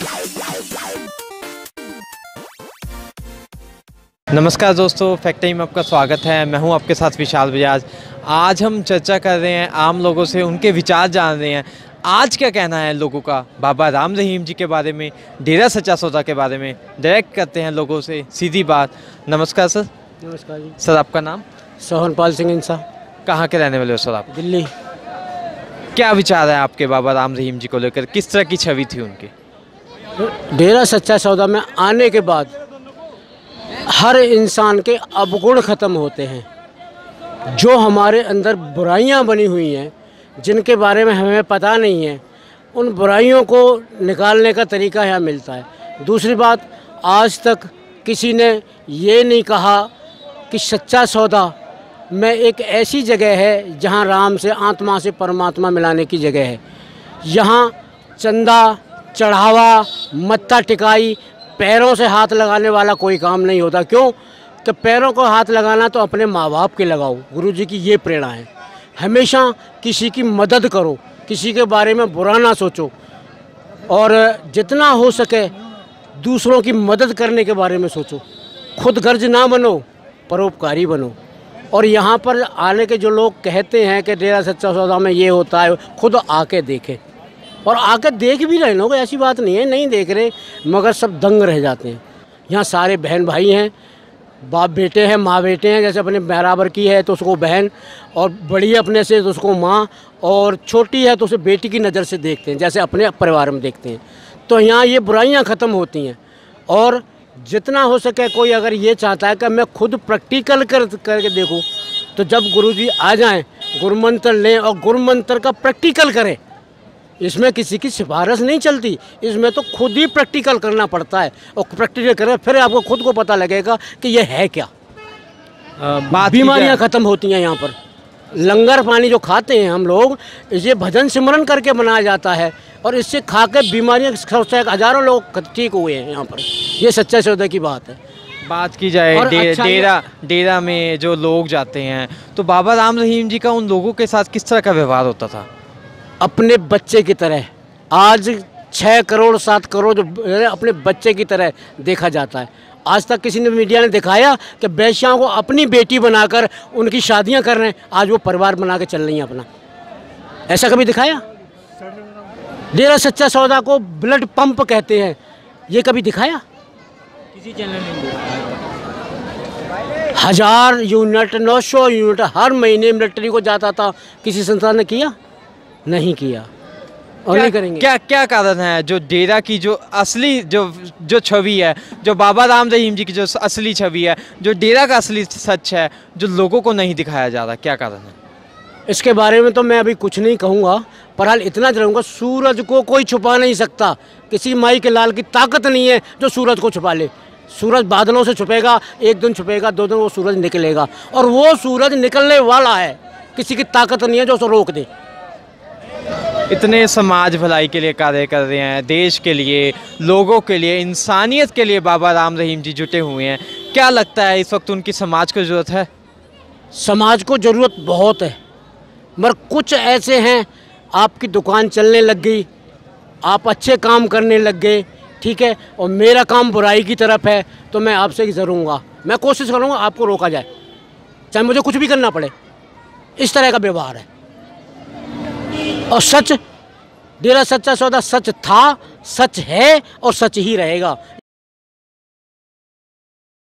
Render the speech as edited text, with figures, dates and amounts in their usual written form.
नमस्कार दोस्तों, fact time में आपका स्वागत है। मैं हूं आपके साथ विशाल बजाज। आज हम चर्चा कर रहे हैं, आम लोगों से उनके विचार जान रहे हैं। आज क्या कहना है लोगों का बाबा राम रहीम जी के बारे में, डेरा सच्चा सौदा के बारे में। डायरेक्ट करते हैं लोगों से सीधी बात। नमस्कार सर। नमस्कार जी। सर आपका नाम? सोहनपाल सिंह इंसा। कहाँ के रहने वाले हो सर आप? दिल्ली। क्या विचार है आपके बाबा राम रहीम जी को लेकर? किस तरह की छवि थी उनकी? डेरा सच्चा सौदा में आने के बाद हर इंसान के अवगुण ख़त्म होते हैं। जो हमारे अंदर बुराइयां बनी हुई हैं, जिनके बारे में हमें पता नहीं है, उन बुराइयों को निकालने का तरीका यहाँ मिलता है। दूसरी बात, आज तक किसी ने ये नहीं कहा कि सच्चा सौदा में एक ऐसी जगह है जहाँ राम से आत्मा से परमात्मा मिलाने की जगह है। यहाँ चंदा चढ़ावा, मत्था टिकाई, पैरों से हाथ लगाने वाला कोई काम नहीं होता। क्यों? कि पैरों को हाथ लगाना तो अपने माँ बाप के लगाओ। गुरुजी की ये प्रेरणा है। हमेशा किसी की मदद करो, किसी के बारे में बुरा ना सोचो, और जितना हो सके दूसरों की मदद करने के बारे में सोचो। खुद गर्ज ना बनो, परोपकारी बनो। और यहाँ पर आने के जो लोग कहते हैं कि डेरा सच्चा सौदा में ये होता है, खुद आके देखें। और आकर देख भी रहे लोग, ऐसी बात नहीं है नहीं देख रहे, मगर सब दंग रह जाते हैं। यहाँ सारे बहन भाई हैं, बाप बेटे हैं, माँ बेटे हैं। जैसे अपने बराबर की है तो उसको बहन, और बड़ी अपने से तो उसको माँ, और छोटी है तो उसे बेटी की नज़र से देखते हैं, जैसे अपने परिवार में देखते हैं। तो यहाँ ये बुराइयाँ ख़त्म होती हैं। और जितना हो सके कोई अगर ये चाहता है कि मैं खुद प्रैक्टिकल करके देखूँ, तो जब गुरुजी आ जाएँ, गुरुमंत्र लें और गुरुमंत्र का प्रैक्टिकल करें। इसमें किसी की सिफारिश नहीं चलती, इसमें तो खुद ही प्रैक्टिकल करना पड़ता है। और प्रैक्टिकल करें फिर आपको खुद को पता लगेगा कि यह है क्या। बीमारियां ख़त्म होती हैं यहाँ पर। लंगर पानी जो खाते हैं हम लोग, इसे भजन सिमरन करके बनाया जाता है, और इससे खा के बीमारियाँ हज़ारों लोग ठीक हुए हैं यहाँ पर। ये सच्चा सौदा की बात है। बात की जाए डेरा में जो लोग जाते हैं, तो बाबा राम रहीम जी का उन लोगों के साथ किस तरह का व्यवहार होता था? अपने बच्चे की तरह। आज 6 करोड़ 7 करोड़ जो अपने बच्चे की तरह देखा जाता है। आज तक किसी ने मीडिया ने दिखाया कि बेश्याओं को अपनी बेटी बनाकर उनकी शादियां कर रहे हैं, आज वो परिवार बना के चल रही हैं अपना। ऐसा कभी दिखाया? डेरा सच्चा सौदा को ब्लड पंप कहते हैं, ये कभी दिखाया? किसी चैनल ने 1000 यूनिट 900 यूनिट हर महीने मिलिट्री को जाता था। किसी संस्थान ने किया? नहीं किया, और नहीं करेंगे। क्या कारण है जो डेरा की जो असली जो छवि है, जो बाबा राम रहीम जी की जो असली छवि है, जो डेरा का असली सच है, जो लोगों को नहीं दिखाया जा रहा, क्या कारण है? इसके बारे में तो मैं अभी कुछ नहीं कहूँगा, पर हाल इतना जरूँगा, सूरज को कोई छुपा नहीं सकता। किसी माई के लाल की ताकत नहीं है जो सूरज को छुपा ले। सूरज बादलों से छुपेगा, एक दिन छुपेगा, 2 दिन वो सूरज निकलेगा, और वो सूरज निकलने वाला है। किसी की ताकत नहीं है जो उसे रोक दे। इतने समाज भलाई के लिए कार्य कर रहे हैं, देश के लिए, लोगों के लिए, इंसानियत के लिए बाबा राम रहीम जी जुटे हुए हैं। क्या लगता है इस वक्त उनकी समाज को ज़रूरत है? समाज को ज़रूरत बहुत है, मगर कुछ ऐसे हैं, आपकी दुकान चलने लग गई, आप अच्छे काम करने लग गए, ठीक है, और मेरा काम बुराई की तरफ है, तो मैं आपसे ज़रूँगा, मैं कोशिश करूँगा आपको रोका जाए, चाहे मुझे कुछ भी करना पड़े। इस तरह का व्यवहार है। और सच, डेरा सच्चा सौदा सच था, सच है और सच ही रहेगा।